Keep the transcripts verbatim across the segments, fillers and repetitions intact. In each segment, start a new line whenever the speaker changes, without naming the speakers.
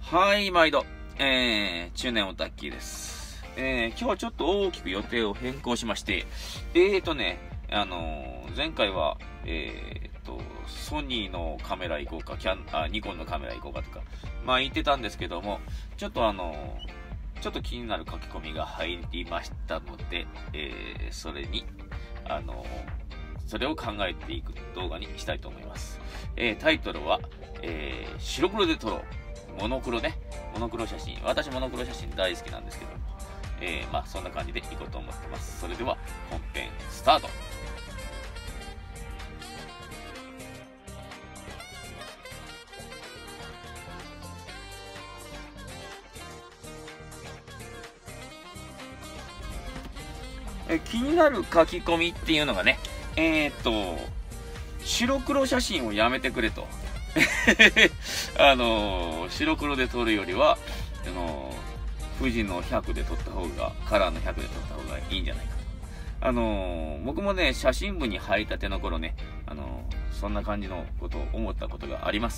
はい、毎度、えー、中年オタッキーです。えー、今日はちょっと大きく予定を変更しまして、えーとね、あのー、前回は、えーと、ソニーのカメラ行こうか、キャン、あ、ニコンのカメラ行こうかとか、まあ言ってたんですけども、ちょっとあのー、ちょっと気になる書き込みが入りましたので、えー、それに、あのー、それを考えていく動画にしたいと思います。えー、タイトルは、えー、白黒で撮ろう。モノクロね。モノクロ写真。私モノクロ写真大好きなんですけども。えー、まあそんな感じでいこうと思ってます。それでは本編スタート。え気になる書き込みっていうのがね、えー、っと、白黒写真をやめてくれと。あのー、白黒で撮るよりは、あのー、富士のひゃくで撮った方が、カラーのひゃくで撮った方がいいんじゃないかと。あのー、僕もね、写真部に入りたての頃ね、あのー、そんな感じのことを思ったことがあります。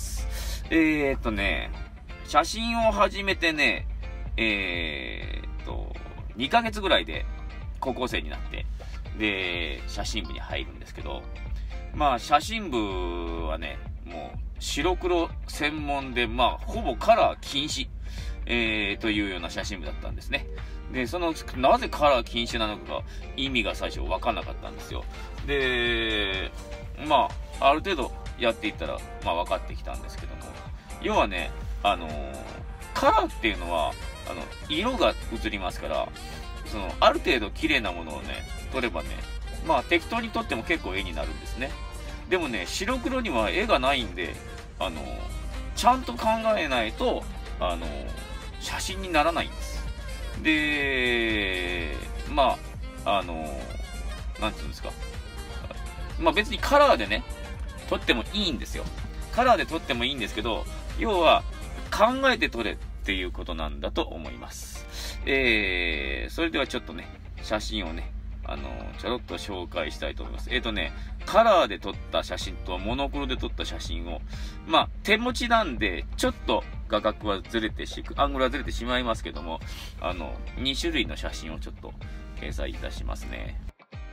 えーっとね、写真を始めてね、えーっと、にかげつぐらいで高校生になって、で、写真部に入るんですけど、まあ、写真部はね、もう、白黒専門で、まあ、ほぼカラー禁止、えー、というような写真部だったんですね。で、その、なぜカラー禁止なのかが意味が最初わかんなかったんですよ。で、まあ、ある程度やっていったら、まあ、分かってきたんですけども、要はね、あのー、カラーっていうのは、あの、色が映りますから、その、ある程度綺麗なものをね、撮ればね、まあ、適当に撮っても結構絵になるんですね。でもね、白黒には絵がないんで、あの、ちゃんと考えないと、あの、写真にならないんです。で、まあ、あの、なんていうんですか。まあ別にカラーでね、撮ってもいいんですよ。カラーで撮ってもいいんですけど、要は、考えて撮れっていうことなんだと思います。えー、それではちょっとね、写真をね、あの、ちょろっと紹介したいと思います。えっとね、カラーで撮った写真とモノクロで撮った写真を、まあ、手持ちなんで、ちょっと画角はずれてし、アングルはずれてしまいますけども、あの、に種類の写真をちょっと掲載いたしますね。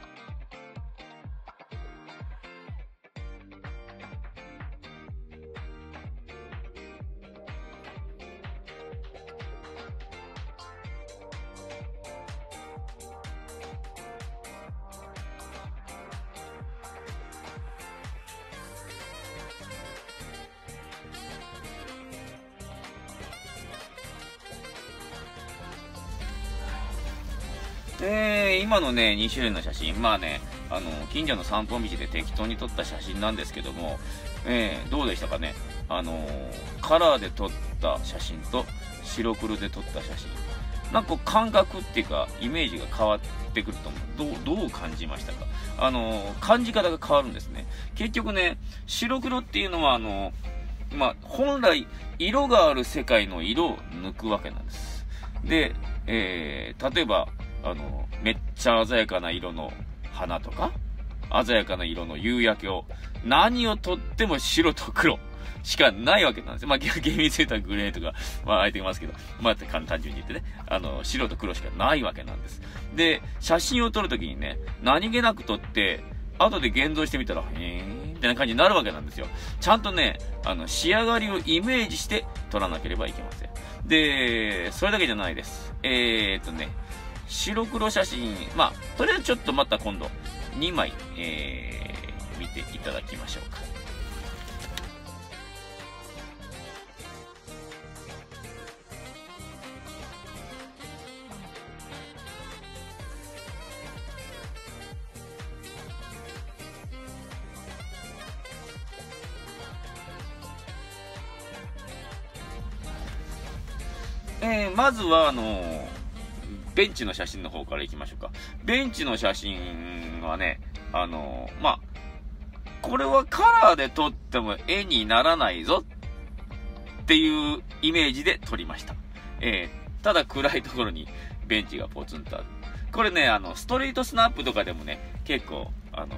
えー、今のね、に種類の写真、まあね、あの、近所の散歩道で適当に撮った写真なんですけども、えー、どうでしたかね。あのー、カラーで撮った写真と白黒で撮った写真。なんか感覚っていうか、イメージが変わってくると思う。どう、どう感じましたか。あのー、感じ方が変わるんですね。結局ね、白黒っていうのは、あのー、まあ、本来、色がある世界の色を抜くわけなんです。で、えー、例えば、あの、めっちゃ鮮やかな色の花とか、鮮やかな色の夕焼けを、何をとっても白と黒しかないわけなんですよ。まあ、厳密に言ったらグレーとか、まあ、あえてますけど、まあ、単純に言ってね、あの、白と黒しかないわけなんです。で、写真を撮るときにね、何気なく撮って、後で現像してみたら、へーみたいな感じになるわけなんですよ。ちゃんとね、あの、仕上がりをイメージして撮らなければいけません。で、それだけじゃないです。えーっとね、白黒写真、まあ、とりあえずちょっとまた今度、にまい、えー、見ていただきましょうか。えー、まずは、あのー、ベンチの写真の方から行きましょうか。ベンチの写真はね、あのー、まあ、これはカラーで撮っても絵にならないぞっていうイメージで撮りました。えー、ただ暗いところにベンチがポツンとある。これね、あの、ストリートスナップとかでもね、結構、あのー、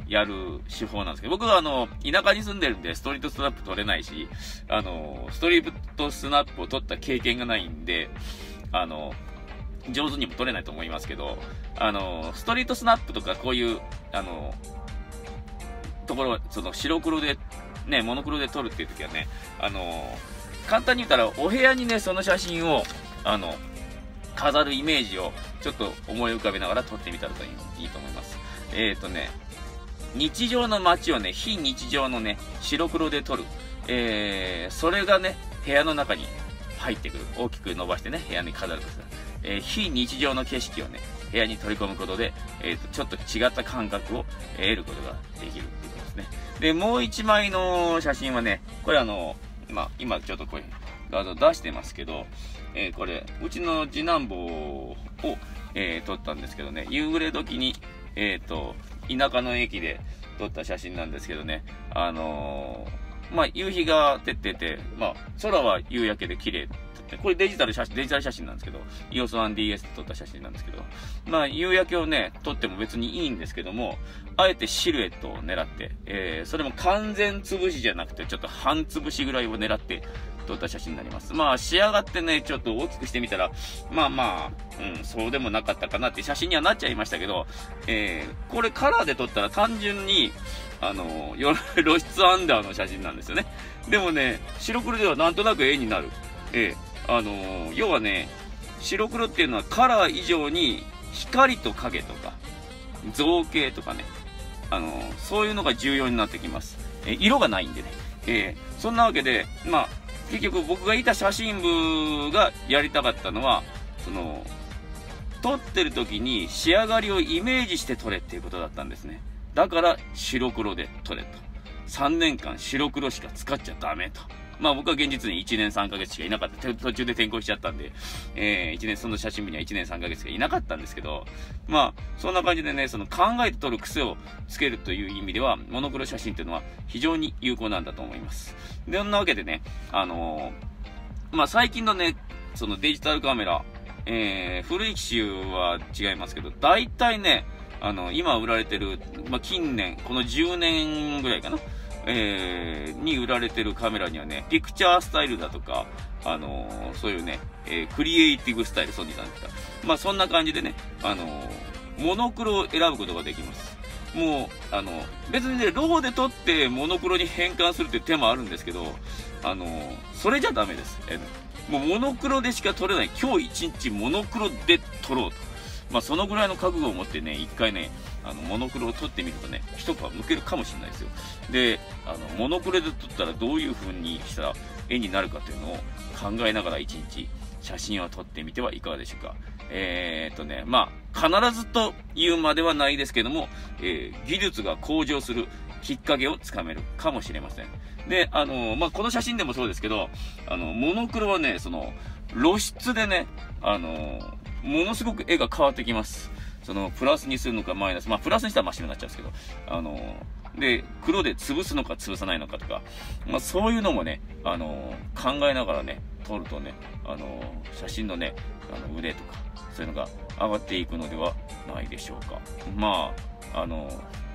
やる手法なんですけど、僕はあの、田舎に住んでるんで、ストリートスナップ取れないし、あの、ストリートスナップを取った経験がないんで、あの、上手にも取れないと思いますけど、あの、ストリートスナップとかこういう、あの、ところ、その白黒で、ね、モノクロで撮るっていう時はね、あの、簡単に言ったら、お部屋にね、その写真を、あの、飾るイメージをちょっと思い浮かべながら撮ってみたらといい、いいと思います。えーとね、日常の街をね、非日常のね、白黒で撮る。えー、それがね、部屋の中に入ってくる。大きく伸ばしてね、部屋に飾るとしたら。えー、非日常の景色をね、部屋に取り込むことで、えーと、ちょっと違った感覚を得ることができるっていうことですね。で、もう一枚の写真はね、これあの、まあ、今ちょっとこれ画像出してますけど、えー、これ、うちの次男坊を、えー、撮ったんですけどね、夕暮れ時に、えっと、田舎の駅で撮った写真なんですけどね、あのー、まあ、夕日が照ってて、まあ、空は夕焼けで綺麗。これデジタル写真、デジタル写真なんですけど、イーオーエスワンディーエス で撮った写真なんですけど、まあ、夕焼けをね、撮っても別にいいんですけども、あえてシルエットを狙って、えー、それも完全潰しじゃなくて、ちょっと半潰しぐらいを狙って撮った写真になります。まあ、仕上がってね、ちょっと大きくしてみたら、まあまあ、うん、そうでもなかったかなって写真にはなっちゃいましたけど、えー、これカラーで撮ったら単純に、あの、露出アンダーの写真なんですよね。でもね、白黒ではなんとなく絵になる。えーあのー、要はね、白黒っていうのはカラー以上に光と影とか造形とかね、あのー、そういうのが重要になってきます。えー、色がないんでね。えー、そんなわけで、まあ、結局僕がいた写真部がやりたかったのは、その、撮ってる時に仕上がりをイメージして撮れっていうことだったんですね。だから白黒で撮れと。さんねんかん白黒しか使っちゃダメと。まあ僕は現実にいちねんさんかげつしかいなかった。途中で転校しちゃったんで、えー、いちねん、その写真部にはいちねんさんかげつしかいなかったんですけど、まあ、そんな感じでね、その考えて撮る癖をつけるという意味では、モノクロ写真っていうのは非常に有効なんだと思います。で、そんなわけでね、あのー、まあ最近のね、そのデジタルカメラ、えー、古い機種は違いますけど、大体ね、あの、今売られてる、まあ近年、このじゅうねんぐらいかな。えー、に売られてるカメラにはね、ピクチャースタイルだとか、あのー、そういうね、えー、クリエイティブスタイル、ソニーさんですか。まあそんな感じでね、あのー、モノクロを選ぶことができます。もう、あの、別にね、ローで撮ってモノクロに変換するっていう手もあるんですけど、あのー、それじゃダメです。えー、もうモノクロでしか撮れない。今日一日モノクロで撮ろうと。まあそのぐらいの覚悟を持ってね、一回ね、あの、モノクロを撮ってみるとね、一皮むけるかもしれないですよ。で、あの、モノクロで撮ったらどういう風にしたら絵になるかというのを考えながら一日写真を撮ってみてはいかがでしょうか。えー、っとね、まあ、必ずと言うまではないですけども、えー、技術が向上するきっかけをつかめるかもしれません。で、あの、まあ、この写真でもそうですけど、あの、モノクロはね、その、露出でね、あの、ものすごく絵が変わってきます。その、プラスにするのかマイナス。まあ、プラスにしたら真っ白になっちゃうんですけど、あの、で、黒で潰すのか潰さないのかとか、まあ、そういうのもね、あの、考えながらね、撮るとね、あの、写真のね、あの、腕とか、そういうのが上がっていくのではないでしょうか。まあ、あの、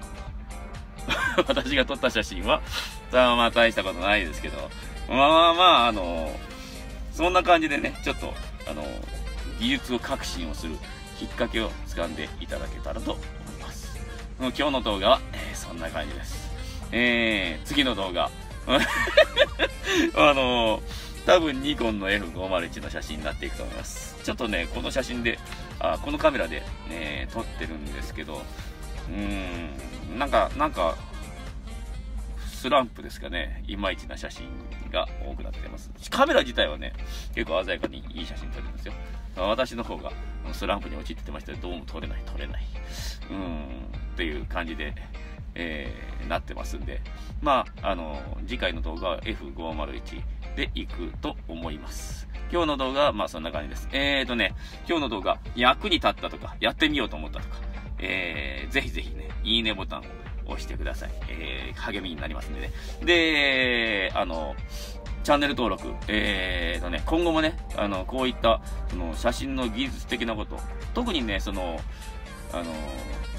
私が撮った写真は、まあ、大したことないですけど、まあまあまあ、あの、そんな感じでね、ちょっと、あの、技術を革新をするきっかけを掴んでいただけたらと思います。今日の動画は、えー、そんな感じです。えー、次の動画。あのー、多分ニコンの エフごーまるいち の写真になっていくと思います。ちょっとね、この写真で、あ、このカメラで、ね、撮ってるんですけど、うーん、なんか、なんか、スランプですかね。いまいちな写真が多くなっています。カメラ自体はね、結構鮮やかにいい写真撮れるんですよ。私の方がスランプに陥ってましたけど、どうも撮れない、撮れない。うーん、っていう感じで、えー、なってますんで。まあ、あの、次回の動画は エフごーまるいち で行くと思います。今日の動画はまあそんな感じです。えーとね、今日の動画、役に立ったとか、やってみようと思ったとか、えー、ぜひぜひね、いいねボタンを押してください。えー、励みになりますんでね。で、あの、チャンネル登録、えーとね、今後もね、あの、こういった、その、写真の技術的なこと、特にね、その、あの、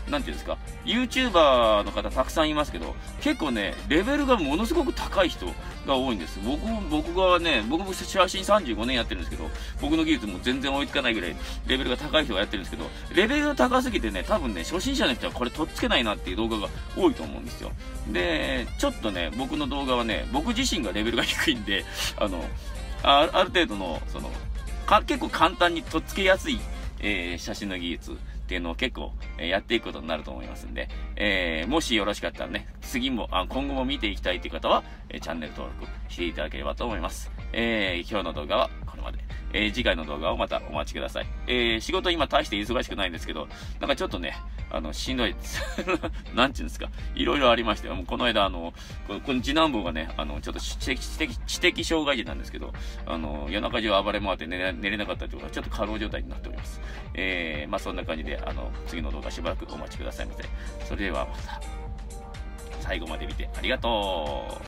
なんていうんですか、YouTuber の方たくさんいますけど、結構ね、レベルがものすごく高い人が多いんです。僕、僕がね、僕も写真さんじゅうごねんやってるんですけど、僕の技術も全然追いつかないぐらい、レベルが高い人がやってるんですけど、レベルが高すぎてね、多分ね、初心者の人はこれとっつけないなっていう動画が多いと思うんですよ。で、ちょっとね、僕の動画はね、僕自身がレベルが低いんで、あの、あ, ある程度の、その、か、結構簡単にとっつけやすい、えー、写真の技術っていうのを結構、えー、やっていくことになると思いますんで、えー、もしよろしかったらね、次も、あ今後も見ていきたいという方は、えー、チャンネル登録していただければと思います。えー、今日の動画はこれまで。えー、次回の動画をまたお待ちください。えー、仕事今大して忙しくないんですけど、なんかちょっとね、あの、しんどいです。なんちゅうんですか。いろいろありましてよ。もうこの間、あの、このこの次男坊がね、あの、ちょっと知的、知的、知的障害児なんですけど、あの、夜中中暴れ回って寝れ寝れなかったということは、ちょっと過労状態になっております。えー、まあそんな感じで、あの、次の動画しばらくお待ちくださいませ。それではまた、最後まで見てありがとう。